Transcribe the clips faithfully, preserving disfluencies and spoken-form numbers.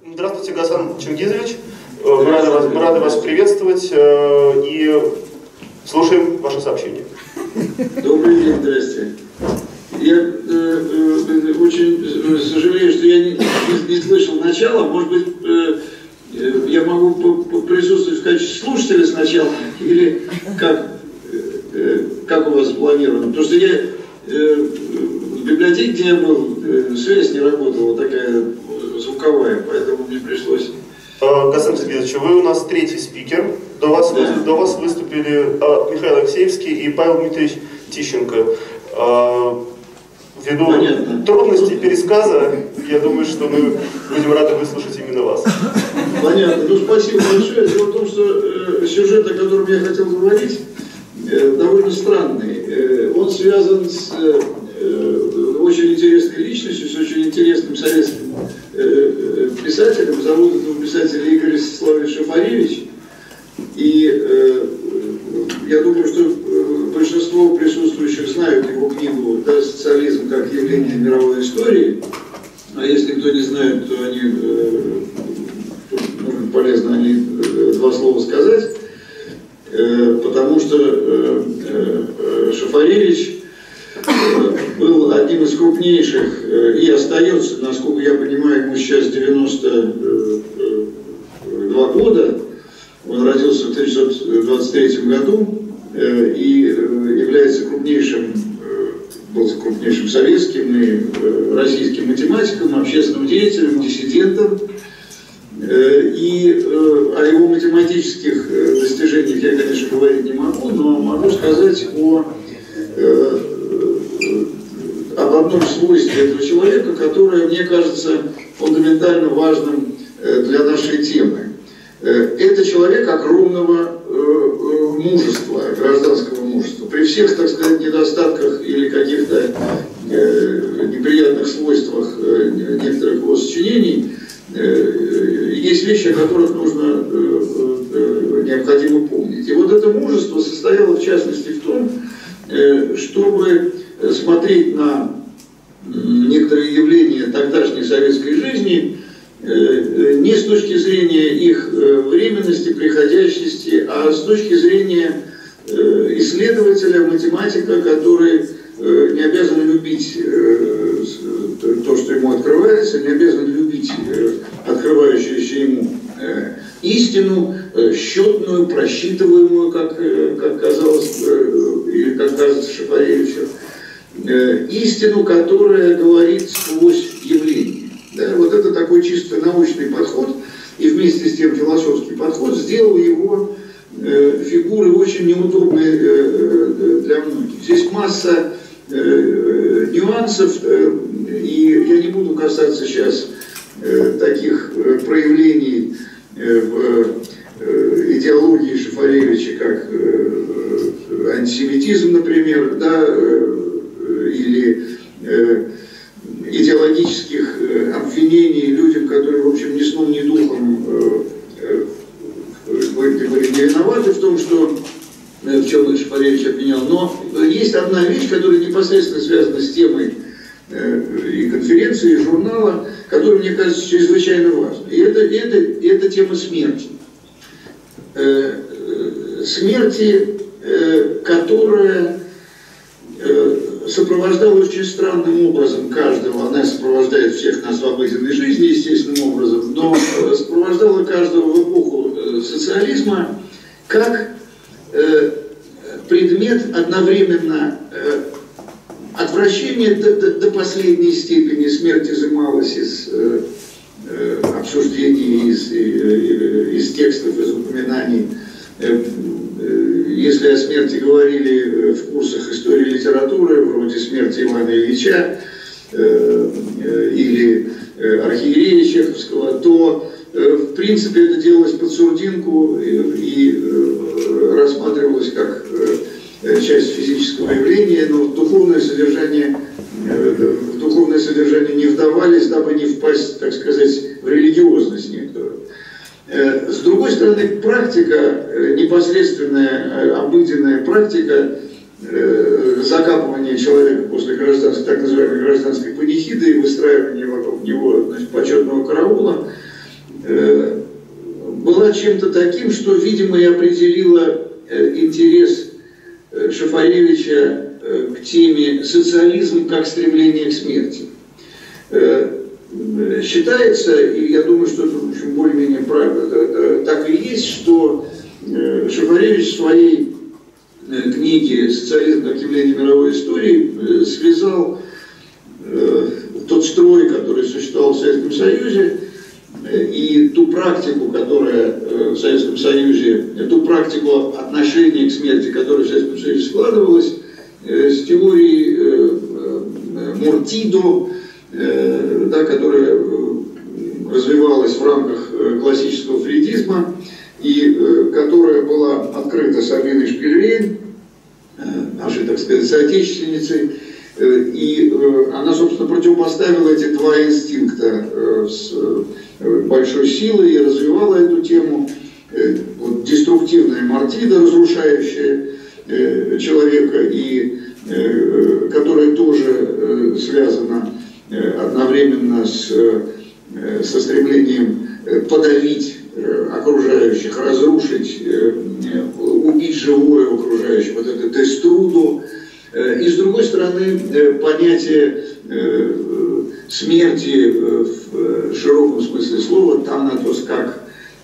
Здравствуйте, Гасан Чингизович. Мы рады вас, мы рады вас приветствовать и слушаем ваше сообщение. Добрый день, здрасте. Я э, э, очень сожалею, что я не, не, не слышал начала. Может быть, э, э, я могу присутствовать в качестве слушателя сначала, или как, э, как у вас запланировано? Потому что я э, в библиотеке, где я был, э, связь не работала, такая звуковая, поэтому мне пришлось... Гасан Сергеевич, вы у нас третий спикер. До вас, да. до вас выступили Михаил Алексеевский и Павел Дмитриевич Тищенко. Ввиду Понятно. трудностей пересказа, я думаю, что мы будем рады выслушать именно вас. Понятно. Ну, спасибо большое. Дело в том, что э, сюжет, о котором я хотел говорить, э, довольно странный. Э, он связан с э, очень интересной личностью, с очень интересным советским э, писателем. Зовут этого писателя Игорь Ростиславович Шафаревич. И э, я думаю, что большинство присутствующих знают его книгу «Да, социализм как явление мировой истории». А если кто не знает, то они, э, может, полезно о ней два слова сказать. Э, потому что э, э, Шафаревич э, был одним из крупнейших э, и остается, насколько я понимаю, ему сейчас девяносто два года. Он родился в тысяча девятьсот двадцать третьем году э, и э, является крупнейшим, э, был крупнейшим советским и э, российским математиком, общественным деятелем, диссидентом. Э, и э, о его математических э, достижениях я, конечно, говорить не могу, но могу сказать о, э, об одном свойстве этого человека, которое, мне кажется, фундаментально важным э, для нашей темы. Это человек огромного э, мужества, гражданского мужества. При всех, так сказать, недостатках или каких-то э, неприятных свойствах э, некоторых его сочинений, э, есть вещи, о которых нужно э, э, необходимо помнить. И вот это мужество состояло в частности в том, э, чтобы смотреть на некоторые явления тогдашней советской жизни не с точки зрения их временности, приходящести, а с точки зрения исследователя, математика, который не обязан любить то, что ему открывается, не обязан любить открывающуюся ему истину, счетную, просчитываемую, как, как казалось, или как кажется Шафаревичу, истину, которая говорит сквозь явление. Да, вот это такой чисто научный подход и вместе с тем философский подход сделал его э, фигуры очень неудобной э, для многих. Здесь масса э, нюансов, э, и я не буду касаться сейчас э, таких э, проявлений э, в э, идеологии Шафаревича, как э, антисемитизм, например, да, э, или э, идеологических э, обвинений людям, которые, в общем, ни сном, ни духом э, э, были не виноваты в том, что э, в чем Шафаревич обвинял. Но есть одна вещь, которая непосредственно связана с темой э, и конференции, и журнала, которая, мне кажется, чрезвычайно важна. И это, это, это тема смерти. Э, э, смерти, э, которая э, сопровождала очень странным образом каждого, она сопровождает всех нас в обыденной жизни, естественным образом, но сопровождала каждого в эпоху социализма как э, предмет одновременно э, отвращения до, до, до последней степени. Смерть изымалась из э, э, обсуждений, из, э, из текстов, из упоминаний. Э, Если о смерти говорили в курсах истории литературы, вроде смерти Ивана Ильича э, э, или э, архиерея Чеховского, то э, в принципе это делалось под сурдинку и, и э, рассматривалось как э, часть физического явления, но в духовное содержание, э, в духовное содержание не вдавались, дабы не впасть, так сказать, в религиозность некоторую. С другой стороны, практика, непосредственная, обыденная практика закапывания человека после гражданской, так называемой гражданской панихиды и выстраивания вокруг него, значит, почетного караула, была чем-то таким, что, видимо, и определило интерес Шафаревича к теме социализм как стремление к смерти. Считается, и я думаю, что это более-менее правильно, так и есть, что Шафаревич в своей книге «Социализм как явление мировой истории» связал тот строй, который существовал в Советском Союзе, и ту практику, которая в Советском Союзе, ту практику отношения к смерти, которая в Советском Союзе складывалась, с теорией Муртидо, да, которая развивалась в рамках классического фрейдизма и которая была открыта Сабиной Шпильрейн, нашей, так сказать, соотечественницей. И она, собственно, противопоставила эти два инстинкта с большой силой и развивала эту тему. Вот, деструктивная мартида, разрушающая человека, и которая тоже связана одновременно с, со стремлением подавить окружающих, разрушить, убить живое окружающее, вот это деструдо. И с другой стороны, понятие смерти в широком смысле слова, танатос, как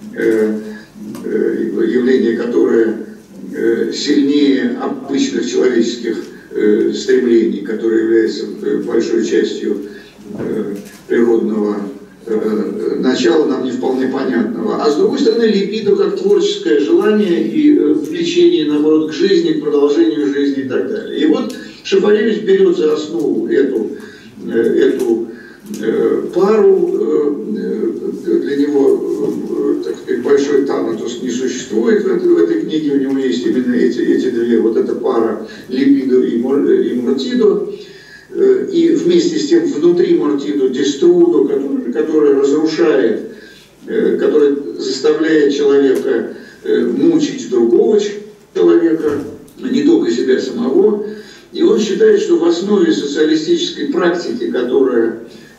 явление, которое сильнее обычных человеческих стремлений, которое является большой частью природного начала, нам не вполне понятного. А с другой стороны, либидо как творческое желание и влечение, наоборот, к жизни, к продолжению жизни и так далее. И вот Шафаревич берет за основу эту, эту пару. Для него, так сказать, большой танатос не существует в этой, в этой книге. У него есть именно эти, эти две, вот эта пара либидо и мортидо. И вместе с тем внутри мортидо деструдо, который, который разрушает, который заставляет человека мучить другого человека, не только себя самого. И он считает, что в основе социалистической практики, которая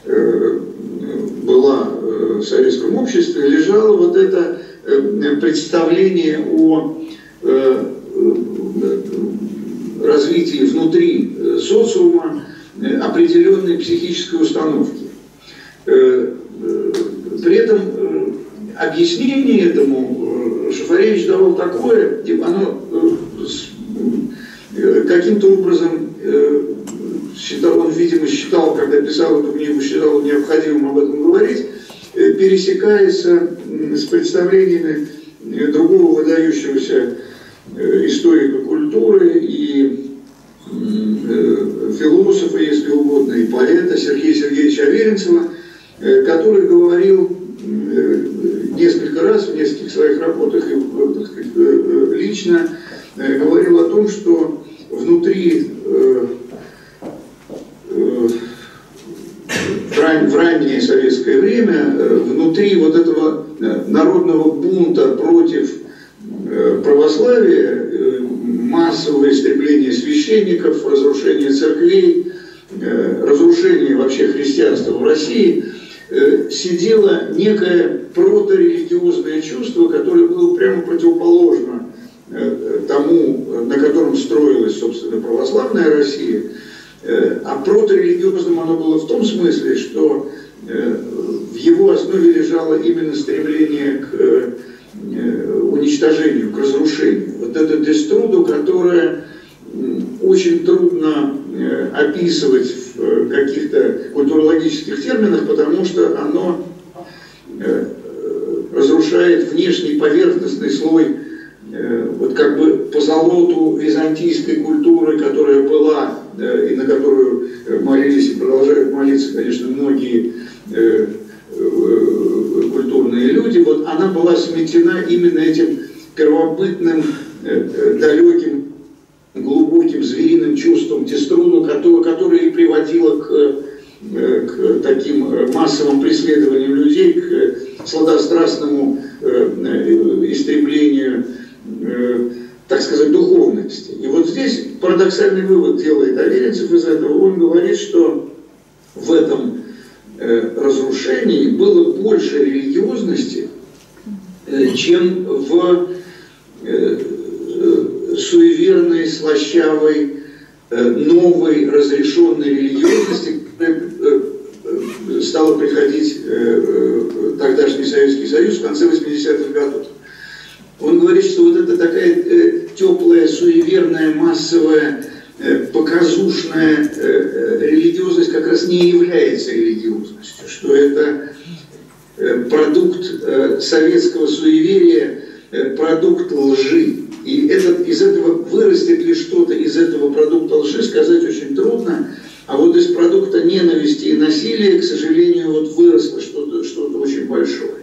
была в советском обществе, лежало вот это представление о развитии внутри социума определенной психической установки. При этом объяснение этому Шафаревич давал такое, оно каким-то образом считал, он, видимо, считал, когда писал эту книгу, считал необходимым об этом говорить, пересекается с представлениями другого выдающегося историка культуры и философа, если угодно, и поэта Сергея Сергеевича Аверинцева, который говорил несколько раз в нескольких своих работах и, так сказать, лично говорил о том, что внутри в раннее советское время, внутри вот этого народного бунта против православия, массовое истребление священников, разрушение церквей, разрушение вообще христианства в России, сидело некое проторелигиозное чувство, которое было прямо противоположно тому, на котором строилась, собственно, православная Россия. А проторелигиозным оно было в том смысле, что в его основе лежало именно стремление к уничтожению, к разрушению. Вот это деструдо, которое очень трудно описывать в каких-то культурологических терминах, потому что оно разрушает внешний поверхностный слой, вот как бы позолоту византийской культуры, которая была, и на которую молились и продолжают молиться, конечно, многие культурные люди, вот она была сметена именно этим первобытным, далеким, глубоким звериным чувством деструду, которое и приводило к, к таким массовым преследованиям людей, к сладострастному истреблению, так сказать, духовности. И вот здесь парадоксальный вывод делает Аверинцев из этого. Он говорит, что в этом разрушении было больше религиозности, чем в суеверной, слащавой, новой, разрешенной религиозности, которая стала приходить тогдашний Советский Союз в конце восьмидесятых годов. Он говорит, что вот это такая теплая, суеверная, массовая, показушная религиозность как раз не является религиозностью, что это продукт советского суеверия, продукт лжи. И этот, из этого вырастет ли что-то из этого продукта лжи, сказать очень трудно. А вот из продукта ненависти и насилия, к сожалению, вот выросло что-то что-то очень большое.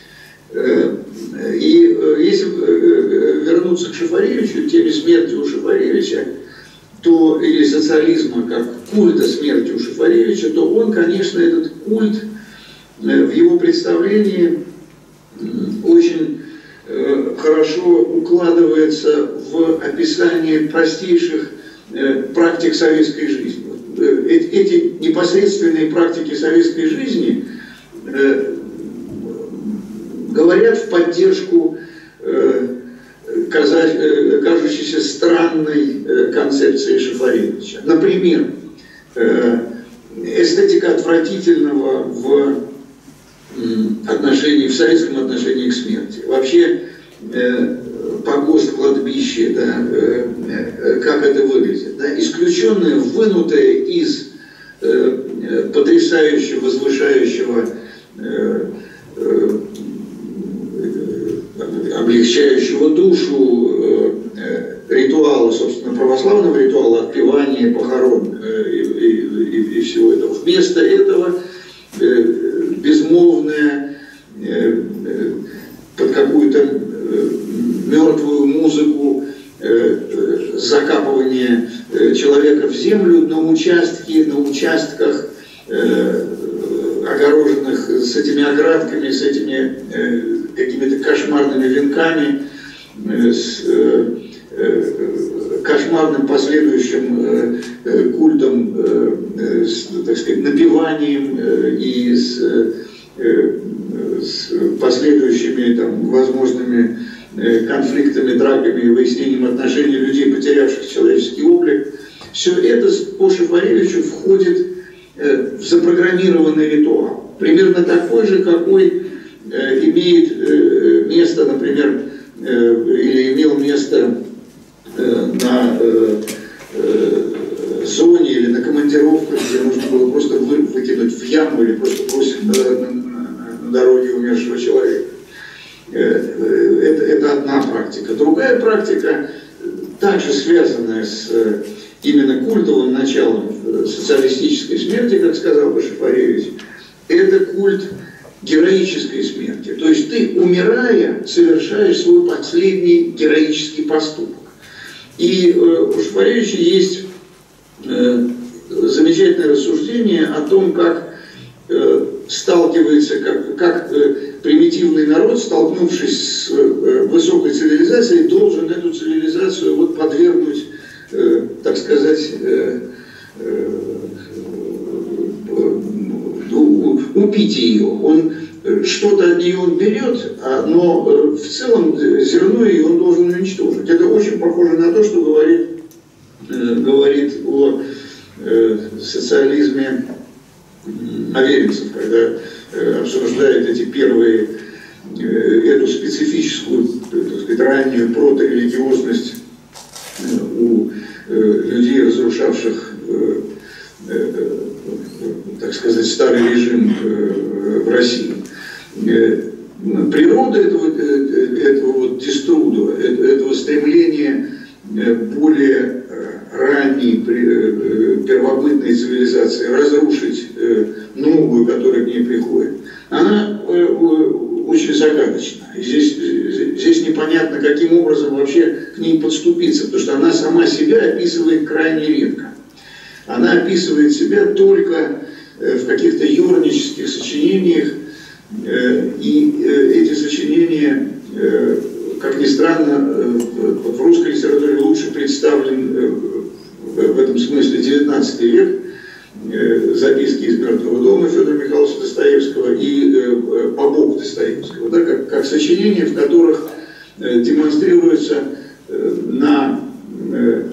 И если вернуться к Шафаревичу, к теме смерти у Шафаревича, то, или социализма как культа смерти у Шафаревича, то он, конечно, этот культ в его представлении очень хорошо укладывается в описание простейших практик советской жизни. Эти непосредственные практики советской жизни говорят в поддержку кажущейся странной концепции Шафаревича. Например, эстетика отвратительного в отношении, в советском отношении к смерти. Вообще, погост, кладбище, да, как это выглядит. Да, исключенное, вынутое из потрясающего, возвышающего, облегчающего душу ритуала, собственно, православного ритуала отпевания, похорон и, и, и всего этого. Вместо этого безмолвное, под какую-то мертвую музыку закапывание человека в землю на участке, на участках, огороженных с этими оградками, с этими какими-то кошмарными венками, с кошмарным последующим культом, с, так сказать, напеванием и с, с последующими там, возможными конфликтами, драками и выяснением отношений людей, потерявших человеческий облик. Все это по Шафаревичу входит в запрограммированный ритуал. Примерно такой же, какой имеет место, например, или имел место на зоне или на командировках, где нужно было просто выкинуть в яму или просто бросить на, на, на дороге умершего человека. Это, это одна практика. Другая практика, также связанная с именно культовым началом социалистической смерти, как сказал бы Шафаревич, это культ героической смерти. То есть ты, умирая, совершаешь свой последний героический поступок. И у Шафаревича есть замечательное рассуждение о том, как сталкивается, как, как примитивный народ, столкнувшись с высокой цивилизацией, должен эту цивилизацию вот подвергнуть, так сказать, убить ее. Он что-то от нее он берет, но в целом зерно ее он должен уничтожить. Это очень похоже на то, что говорит, говорит о социализме Аверинцев, когда обсуждает эти первые, эту специфическую, так сказать, раннюю проторелигиозность у людей, разрушавших, так сказать, старый режим в России. Природа этого, этого вот диструда, этого стремления более ранней первобытной цивилизации разрушить новую, которая к ней приходит, она очень загадочна. И здесь, здесь непонятно, каким образом вообще к ней подступиться, потому что она сама себя описывает крайне редко. Она описывает себя только в каких-то юрнических сочинениях, и эти сочинения, как ни странно, в русской литературе лучше представлен в этом смысле девятнадцатый век, э, записки из «Мертвого дома» Федора Михайловича Достоевского и э, «Побок» Достоевского, да, как, как сочинения, в которых э, демонстрируется э, на э,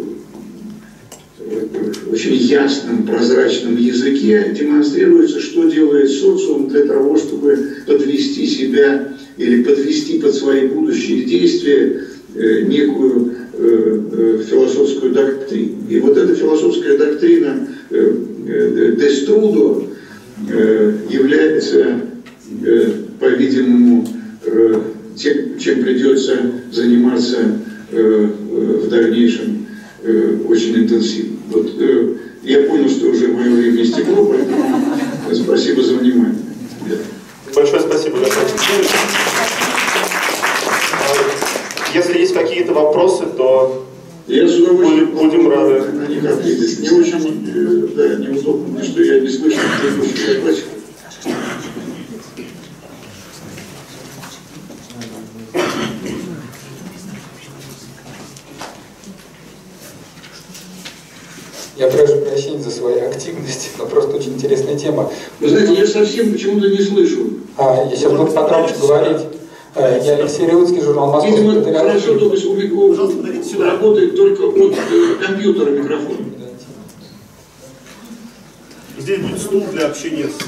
очень ясном, прозрачном языке демонстрируется, что делает социум для того, чтобы подвести себя или подвести под свои будущие действия э, некую э, э, философскую доктрину. И вот эта философская доктрина э, э, Деструдо э, является, э, по-видимому, э, тем, чем придется заниматься э, э, в дальнейшем э, очень интенсивно. Вот, э, я понял, что уже мое время истекло, поэтому спасибо за внимание. Большое спасибо, господин Сергеевич. Если есть какие-то вопросы, то я с удовольствием будем рады на них ответить. Не очень э, да, неудобно, что я не слышу предыдущих докладчиков. Я прошу прощения за свою активность, но просто очень интересная тема. Вы знаете, я совсем почему-то не слышу. А, я сейчас буду погромче говорить. Я Алексей Реутский, журнал «Московский Видимо, патриарх». хорошо, то есть у работает только от э, компьютера микрофон. здесь будет стул для общения с...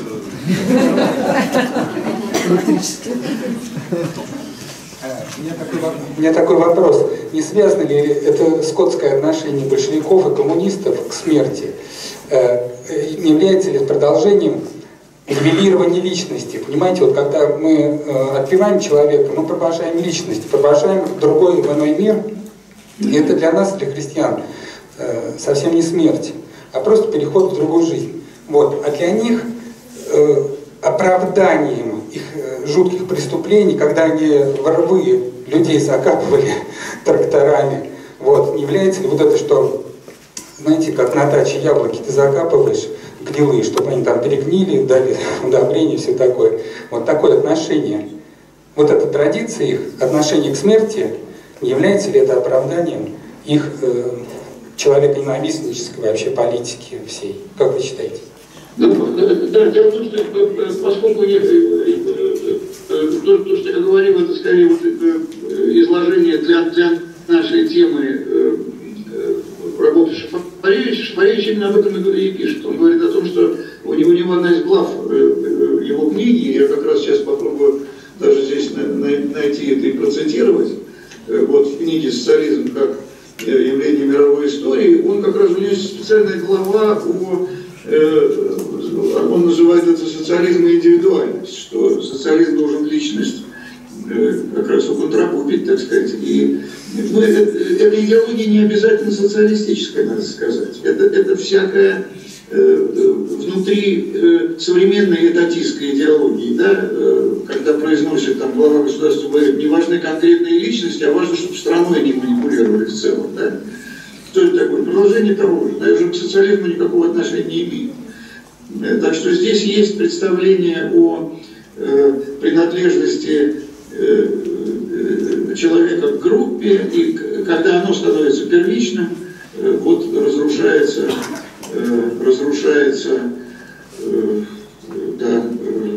У меня такой вопрос. Не связано ли это скотское отношение большевиков и коммунистов к смерти? Не является ли продолжением нивелирования личности? Понимаете, вот когда мы отпеваем человека, мы провожаем личность, провожаем другой иной мир, и это для нас, для христиан, совсем не смерть, а просто переход в другую жизнь. Вот. А для них оправданием их жутких преступлений, когда они во рвы людей закапывали тракторами, вот, не является ли вот это, что, знаете, как на даче яблоки ты закапываешь гнилые, чтобы они там перегнили, дали удобрение, все такое. Вот такое отношение, вот эта традиция их, отношение к смерти, не является ли это оправданием их э, человеконенавистнической вообще политики всей? Как вы считаете? Ну, да, дело в том, что поскольку я, то, то, что я говорил, это скорее вот, изложение для, для нашей темы работы Шафаревича. Шафаревич именно об этом и пишет. Он говорит о том, что у него, у него одна из глав его книги, я как раз сейчас попробую даже здесь найти это и процитировать, вот в книге «Социализм как явление мировой истории», он как раз, у него есть специальная глава о... Он называет это социализм и индивидуальность, что социализм должен личность как раз уконтрапупить, так сказать. И, ну, это, эта идеология не обязательно социалистическая, надо сказать. Это, это всякая э, внутри э, современной этатистской идеологии, да, э, когда произносит там глава государства, говорит, не важны конкретные личности, а важно, чтобы страной они манипулировали в целом, да. Что это такое? Продолжение того же. Даже к социализму никакого отношения не имеет. Так что здесь есть представление о э, принадлежности э, э, человека к группе, и когда оно становится первичным, э, вот разрушается, э, разрушается э, да, э,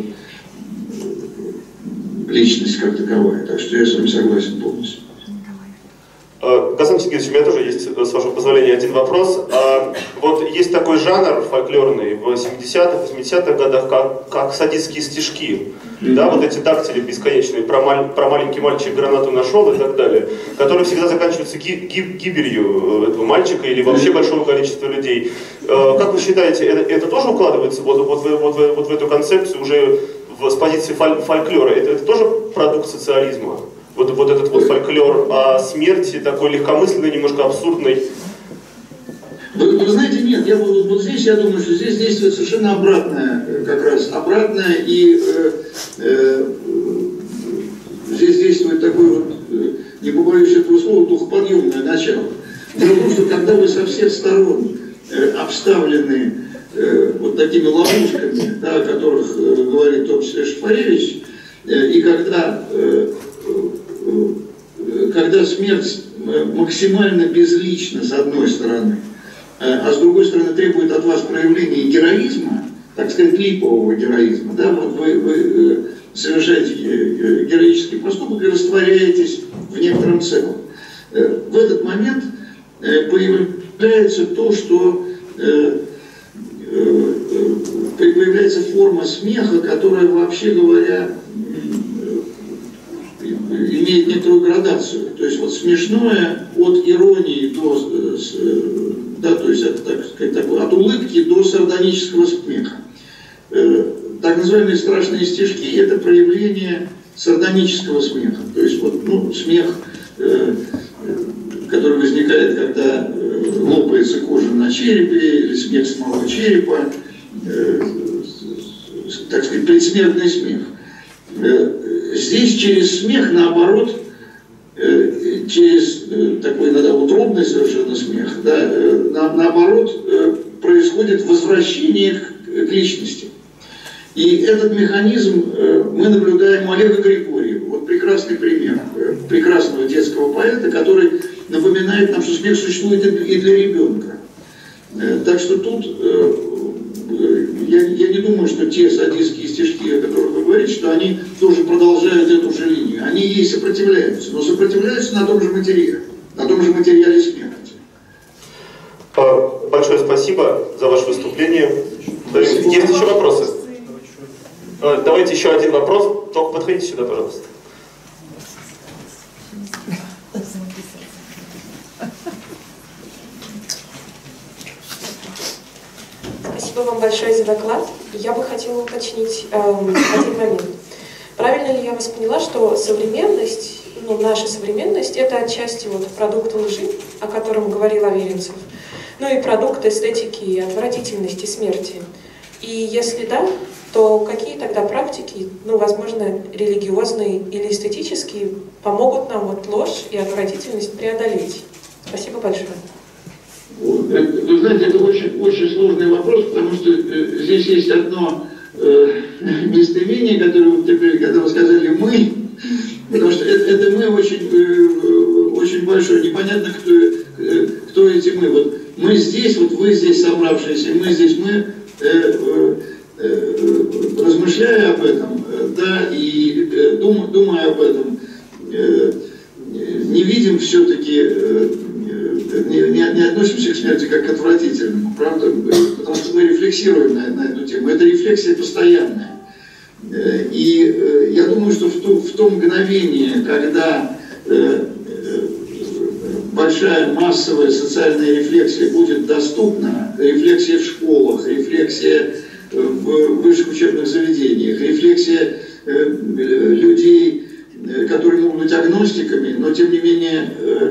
личность как таковая. Так что я с вами согласен полностью. Константин Сергеевич, у меня тоже есть, с вашего позволения, один вопрос. Вот есть такой жанр фольклорный в семидесятых, восьмидесятых годах, как, как садистские стишки. Mm-hmm. Да, вот эти дактили бесконечные, про, маль, про маленький мальчик гранату нашел и так далее, которые всегда заканчиваются ги, ги, гибелью этого мальчика или вообще большого количества людей. Как вы считаете, это, это тоже укладывается вот, вот, вот, вот, вот в эту концепцию уже в, с позиции фоль, фольклора? Это, это тоже продукт социализма? Вот, вот этот вот фольклор о смерти, такой легкомысленный, немножко абсурдный. Вы, вы знаете, нет, я вот, вот здесь, я думаю, что здесь действует совершенно обратное, как раз, обратное, и э, э, здесь действует такое вот, э, не побоюсь этого слова, духоподъемное начало. Дело в том, что когда вы со всех сторон э, обставлены э, вот такими ловушками, да, о которых э, говорит в том числе Шафаревич, э, и когда э, когда смерть максимально безлична, с одной стороны, а с другой стороны требует от вас проявления героизма, так сказать, липового героизма, да, вот вы, вы совершаете героический поступок и растворяетесь в некотором целом. В этот момент появляется то, что появляется форма смеха, которая, вообще говоря, имеет некоторую градацию. То есть вот смешное от иронии до, да, то есть от, так сказать, от улыбки до сардонического смеха. Так называемые страшные стишки – это проявление сардонического смеха. То есть вот, ну, смех, который возникает, когда лопается кожа на черепе, или смех самого черепа, так сказать, предсмертный смех. Здесь через смех, наоборот, через такой иногда утробный совершенно смех, да, наоборот, происходит возвращение к личности. И этот механизм мы наблюдаем у Олега Григорьева. Вот прекрасный пример прекрасного детского поэта, который напоминает нам, что смех существует и для ребенка. Так что тут я, я не думаю, что те садистские стишки, о которых вы говорите, что они тоже продолжают эту же линию. Они ей сопротивляются, но сопротивляются на том же материале, на том же материале смерти. Большое спасибо за ваше выступление. Спасибо. Есть еще вопросы? Давайте еще один вопрос. Только подходите сюда, пожалуйста. Спасибо вам большое за доклад. Я бы хотела уточнить эм, один момент. Правильно ли я вас поняла, что современность, ну, наша современность, это отчасти вот продукт лжи, о котором говорил Аверинцев, ну и продукт эстетики и отвратительности смерти? И если да, то какие тогда практики, ну, возможно, религиозные или эстетические, помогут нам вот ложь и отвратительность преодолеть? Спасибо большое. Вы знаете, это очень, очень сложный вопрос, потому что э, здесь есть одно э, местоимение, которое вы теперь, когда вы сказали «мы», потому что это, это «мы» очень, э, очень большое, непонятно, кто, э, кто эти «мы». Вот мы здесь, вот вы здесь собравшиеся, мы здесь, мы, э, э, э, размышляя об этом, э, да, и э, дум, думая об этом, э, не видим все-таки, э, Не, не, не относимся к смерти как к отвратительному, правда? Потому что мы рефлексируем на, на эту тему. Это рефлексия постоянная. И я думаю, что в то, в то мгновение, когда большая массовая социальная рефлексия будет доступна, рефлексия в школах, рефлексия в высших учебных заведениях, рефлексия людей, которые могут быть агностиками, но тем не менее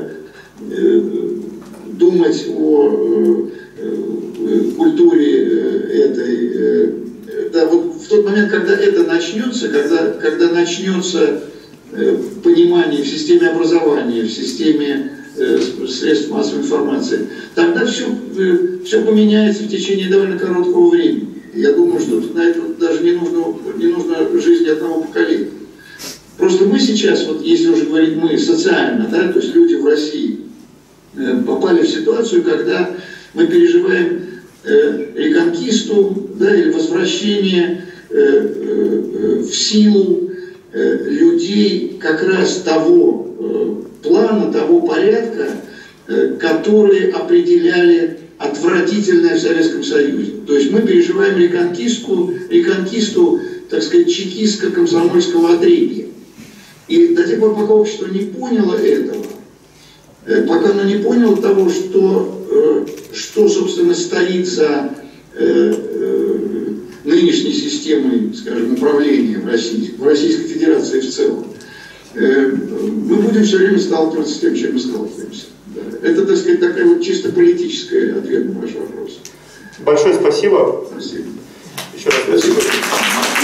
думать о культуре этой. Да, вот в тот момент, когда это начнется, когда, когда начнется понимание в системе образования, в системе средств массовой информации, тогда все, все поменяется в течение довольно короткого времени. Я думаю, что на это даже не нужно, не нужно жизни одного поколения. Просто мы сейчас, вот если уже говорить мы социально, да, то есть люди в России, попали в ситуацию, когда мы переживаем э, реконкисту, да, или возвращение э, э, в силу э, людей как раз того э, плана, того порядка, э, которые определяли отвратительное в Советском Союзе. То есть мы переживаем реконкисту, реконкисту, так сказать, чекистско-комсомольского отребья. И до тех пор, пока общество не поняло этого, пока оно не поняло того, что, что собственно, стоит за нынешней системой, скажем, управления в России, в Российской Федерации в целом, мы будем все время сталкиваться с тем, чем мы сталкиваемся. Это, так сказать, такая вот чисто политическая ответ на ваш вопрос. Большое спасибо. Спасибо. Еще раз спасибо.